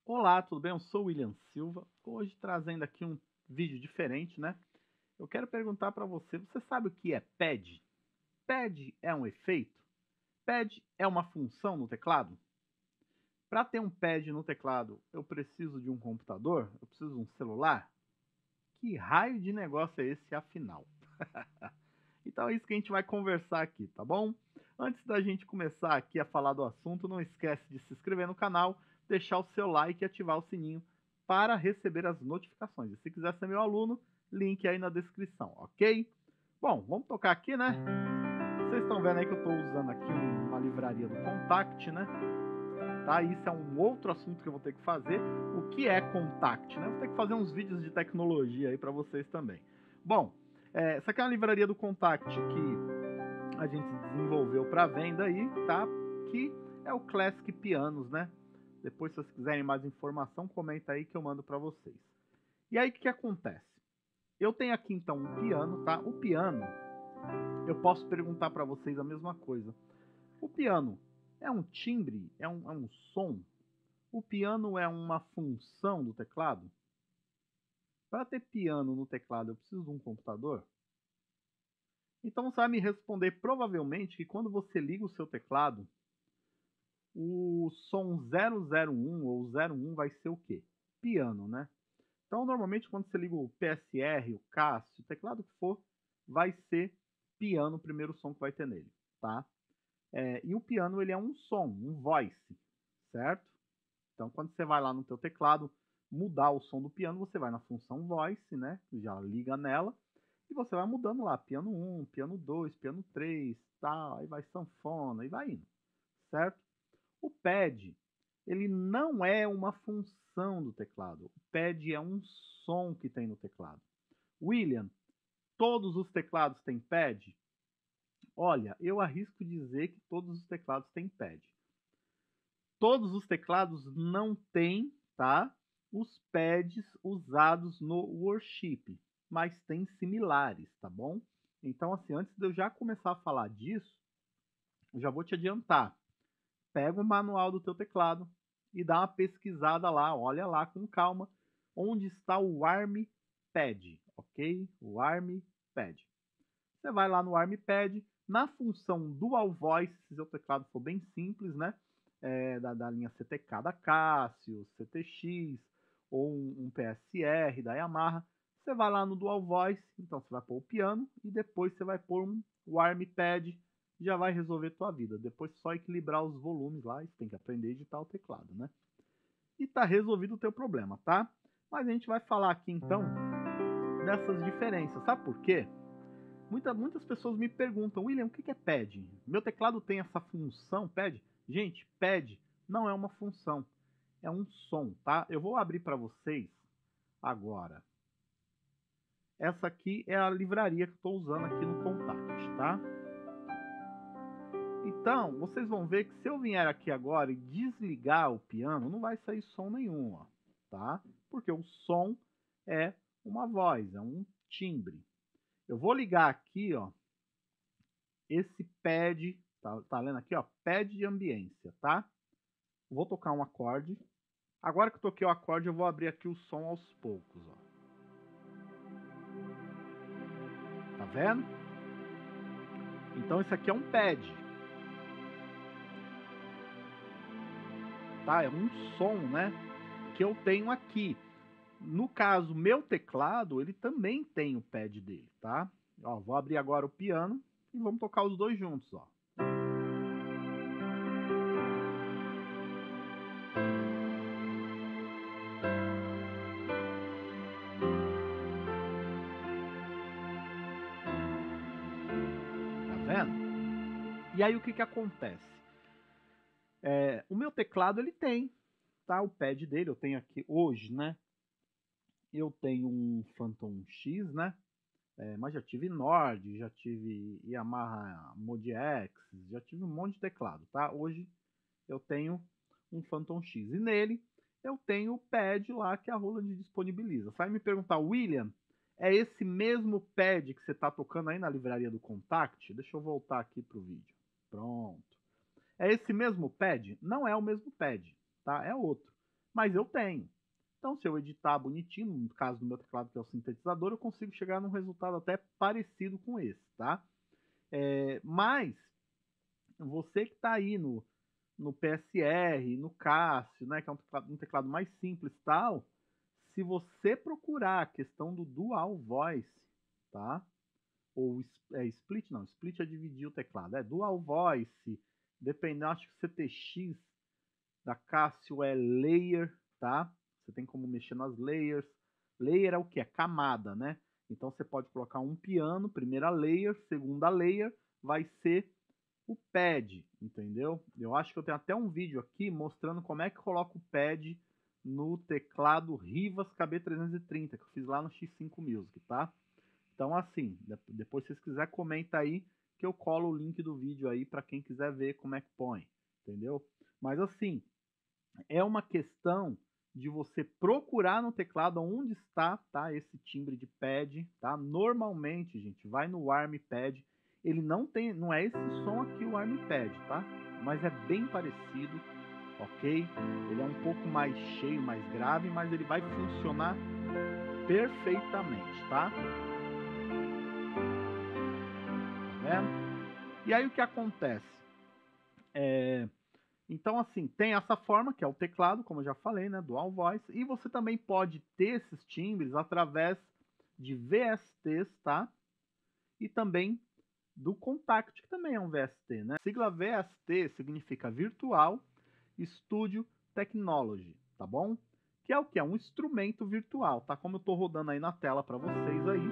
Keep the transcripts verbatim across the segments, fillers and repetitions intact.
Olá, tudo bem? Eu sou o William Silva, hoje trazendo aqui um vídeo diferente, né? Eu quero perguntar para você, você sabe o que é pad? Pad é um efeito? Pad é uma função no teclado? Para ter um pad no teclado, eu preciso de um computador? Eu preciso de um celular? Que raio de negócio é esse, afinal? Então é isso que a gente vai conversar aqui, tá bom? Antes da gente começar aqui a falar do assunto, não esquece de se inscrever no canal, deixar o seu like e ativar o sininho para receber as notificações. E se quiser ser meu aluno, link aí na descrição, ok? Bom, vamos tocar aqui, né? Vocês estão vendo aí que eu estou usando aqui uma livraria do Contact, né? Tá? Isso é um outro assunto que eu vou ter que fazer. O que é Contact, né? Eu vou ter que fazer uns vídeos de tecnologia aí para vocês também. Bom, é, essa aqui é uma livraria do Contact que a gente desenvolveu para venda aí, tá? Que é o Classic Pianos, né? Depois, se vocês quiserem mais informação, comenta aí que eu mando para vocês. E aí, o que, que acontece? Eu tenho aqui, então, um piano, tá? O piano, eu posso perguntar para vocês a mesma coisa. O piano é um timbre? É um, é um som? O piano é uma função do teclado? Para ter piano no teclado, eu preciso de um computador? Então você vai me responder provavelmente que quando você liga o seu teclado, o som zero zero um ou zero um vai ser o quê? Piano, né? Então normalmente quando você liga o P S R, o Cássio, o teclado que for, vai ser piano o primeiro som que vai ter nele, tá? É, e o piano ele é um som, um voice, certo? Então quando você vai lá no teu teclado mudar o som do piano, você vai na função voice, né? Já liga nela. E você vai mudando lá, piano um, piano dois, piano três, tal, aí vai sanfona, e vai indo, certo? O pad, ele não é uma função do teclado. O pad é um som que tem no teclado. William, todos os teclados têm pad? Olha, eu arrisco dizer que todos os teclados têm pad. Todos os teclados não têm, tá? Os pads usados no worship, mas tem similares, tá bom? Então, assim, antes de eu já começar a falar disso, eu já vou te adiantar. Pega o manual do teu teclado e dá uma pesquisada lá, olha lá com calma, onde está o Arm Pad, ok? O Arm Pad. Você vai lá no Arm Pad, na função Dual Voice, se seu teclado for bem simples, né? É, da, da linha C T K da Casio, C T X ou um, um P S R da Yamaha, você vai lá no Dual Voice, então você vai pôr o piano e depois você vai pôr um, o Arm Pad, já vai resolver tua vida. Depois só equilibrar os volumes lá, você tem que aprender a editar o teclado, né? E tá resolvido o teu problema, tá? Mas a gente vai falar aqui então dessas diferenças, sabe por quê? Muita, muitas pessoas me perguntam, William, o que é pad? Meu teclado tem essa função pad? Gente, pad não é uma função, é um som, tá? Eu vou abrir para vocês agora. Essa aqui é a livraria que eu estou usando aqui no Contact, tá? Então, vocês vão ver que se eu vier aqui agora e desligar o piano, não vai sair som nenhum, ó, tá? Porque o som é uma voz, é um timbre. Eu vou ligar aqui, ó, esse pad, tá, tá lendo aqui, ó, pad de ambiência, tá? Vou tocar um acorde. Agora que eu toquei o acorde, eu vou abrir aqui o som aos poucos, ó. Tá vendo? Então isso aqui é um pad. Tá? É um som, né, que eu tenho aqui. No caso, meu teclado, ele também tem o pad dele, tá? Ó, vou abrir agora o piano e vamos tocar os dois juntos, ó. Tá vendo? E aí o que que acontece? É, o meu teclado ele tem, tá? O pad dele, eu tenho aqui hoje, né? Eu tenho um Phantom X, né? É, mas já tive Nord, já tive Yamaha Mod X, já tive um monte de teclado, tá? Hoje eu tenho um Phantom X e nele eu tenho o pad lá que a Roland disponibiliza. Você vai me perguntar, William, é esse mesmo pad que você está tocando aí na livraria do Contact? Deixa eu voltar aqui para o vídeo. Pronto. É esse mesmo pad? Não é o mesmo pad, tá? É outro. mas eu tenho. Então, se eu editar bonitinho, no caso do meu teclado que é o sintetizador, eu consigo chegar num resultado até parecido com esse, tá? É, mas, você que está aí no, no P S R, no Cássio, né, que é um teclado, um teclado mais simples e tal, se você procurar a questão do Dual Voice, tá? Ou é, Split, não, Split é dividir o teclado, é Dual Voice, dependendo, acho que C T X da Cássio é Layer, tá? Você tem como mexer nas layers. Layer é o que? É camada, né? Então você pode colocar um piano, primeira layer, segunda layer, vai ser o pad, entendeu? Eu acho que eu tenho até um vídeo aqui mostrando como é que coloca o pad no teclado Rivas K B trezentos e trinta, que eu fiz lá no X cinco Music, tá? Então assim, depois se vocês quiserem, comenta aí que eu colo o link do vídeo aí para quem quiser ver como é que põe, entendeu? Mas assim, é uma questão de você procurar no teclado onde está, tá, esse timbre de pad, tá? Normalmente, gente, vai no Armpad, ele não tem, não é esse som aqui o Armpad, tá? Mas é bem parecido, ok? Ele é um pouco mais cheio, mais grave, mas ele vai funcionar perfeitamente, tá? Tá vendo? E aí o que acontece? É... Então, assim, tem essa forma, que é o teclado, como eu já falei, né, Dual Voice, e você também pode ter esses timbres através de V S Ts, tá? E também do Contact, que também é um V S T, né? A sigla V S T significa Virtual Studio Technology, tá bom? Que é o que? É um instrumento virtual, tá? Como eu tô rodando aí na tela para vocês aí,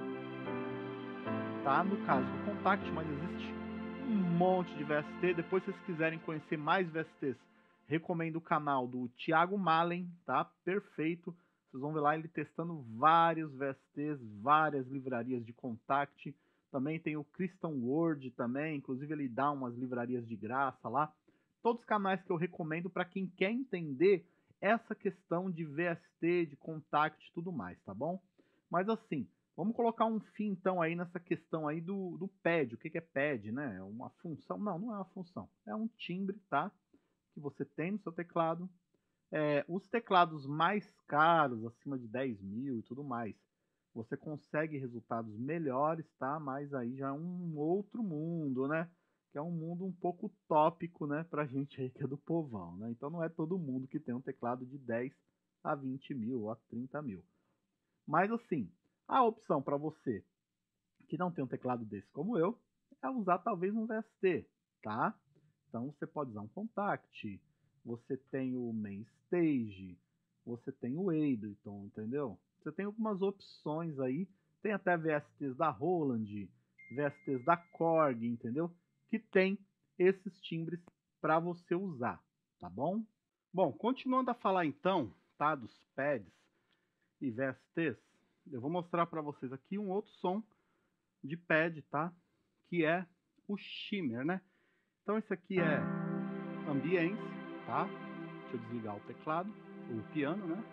tá? No caso do Contact, mas existe um monte de V S T. Depois, se vocês quiserem conhecer mais V S Ts, recomendo o canal do Thiago Malen, tá? Perfeito. Vocês vão ver lá ele testando vários V S Ts, várias livrarias de Contact. Também tem o Christian Word também, inclusive ele dá umas livrarias de graça lá. Todos os canais que eu recomendo para quem quer entender essa questão de V S T, de Contact e tudo mais, tá bom? Mas assim, vamos colocar um fim, então, aí nessa questão aí do, do pad. O que, que é pad, né? É uma função? Não, não é uma função. É um timbre, tá? Que você tem no seu teclado. É, os teclados mais caros, acima de dez mil e tudo mais, você consegue resultados melhores, tá? Mas aí já é um outro mundo, né? Que é um mundo um pouco utópico, né? Pra gente aí que é do povão, né? Então não é todo mundo que tem um teclado de dez a vinte mil ou a trinta mil. Mas assim, a opção para você que não tem um teclado desse como eu, é usar talvez um V S T, tá? Então você pode usar um Contact, você tem o Mainstage, você tem o Ableton, entendeu? Você tem algumas opções aí, tem até V S Ts da Roland, V S Ts da Korg, entendeu? Que tem esses timbres para você usar, tá bom? Bom, continuando a falar então, tá, dos pads e V S Ts, eu vou mostrar para vocês aqui um outro som de pad, tá? Que é o Shimmer, né? Então esse aqui é Ambience, tá? Deixa eu desligar o teclado, o piano, né?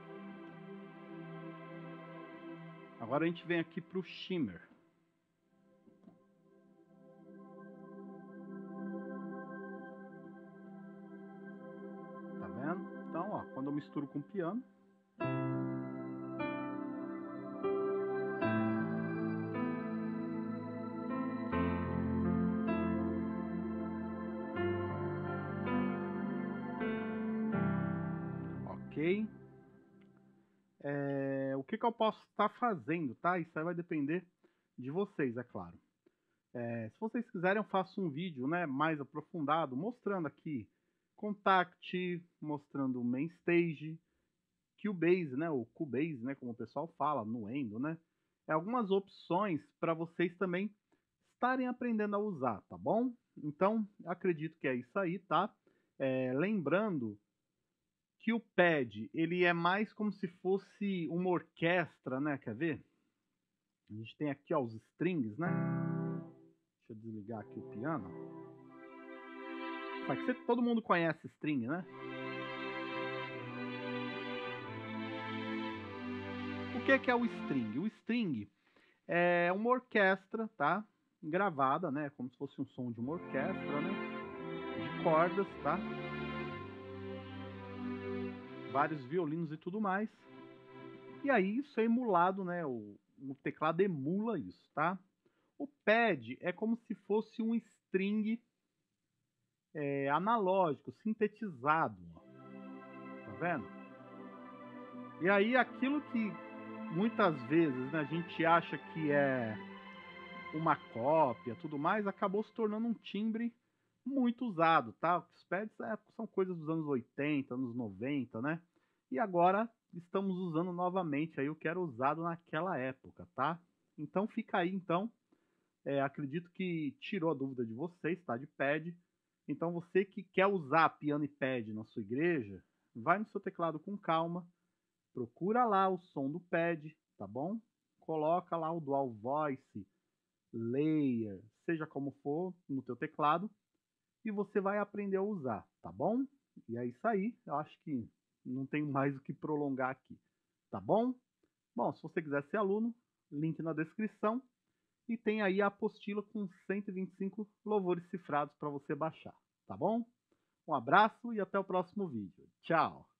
Agora a gente vem aqui pro Shimmer. Tá vendo? Então, ó, quando eu misturo com o piano, ok? É, o que, que eu posso estar fazendo, tá? Isso aí vai depender de vocês, é claro. É, se vocês quiserem, eu faço um vídeo, né, mais aprofundado, mostrando aqui Contact, mostrando o Mainstage, Cubase, né, ou Cubase, né, como o pessoal fala, no Endo, né? É algumas opções para vocês também estarem aprendendo a usar, tá bom? Então, acredito que é isso aí, tá? É, lembrando que o pad, ele é mais como se fosse uma orquestra, né? Quer ver? A gente tem aqui, ó, os strings, né? Deixa eu desligar aqui o piano. Só que você, todo mundo conhece string, né? O que é, que é o string? O string é uma orquestra, tá? Gravada, né? Como se fosse um som de uma orquestra, né? De cordas, tá? vários violinos e tudo mais. E aí isso é emulado, né? O, o teclado emula isso, tá? O pad é como se fosse um string é, analógico, sintetizado, ó. Tá vendo? E aí aquilo que muitas vezes, né, a gente acha que é uma cópia, tudo mais, acabou se tornando um timbre muito usado, tá? Os pads é, são coisas dos anos oitenta, anos noventa, né? E agora estamos usando novamente aí o que era usado naquela época, tá? Então fica aí, então, é, acredito que tirou a dúvida de vocês, tá? De pad. Então você que quer usar piano e pad na sua igreja, vai no seu teclado com calma, procura lá o som do pad, tá bom? Coloca lá o Dual Voice, Layer, seja como for, no teu teclado, e você vai aprender a usar, tá bom? E é isso aí, eu acho que não tenho mais o que prolongar aqui, tá bom? Bom, se você quiser ser aluno, link na descrição, e tem aí a apostila com cento e vinte e cinco louvores cifrados para você baixar, tá bom? Um abraço e até o próximo vídeo. Tchau!